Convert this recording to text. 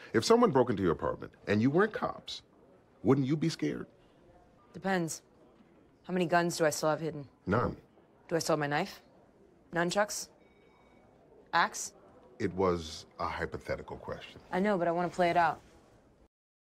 If someone broke into your apartment and you weren't cops, wouldn't you be scared? Depends. How many guns do I still have hidden? None. Do I still have my knife? Nunchucks? Axe? It was a hypothetical question. I know, but I want to play it out.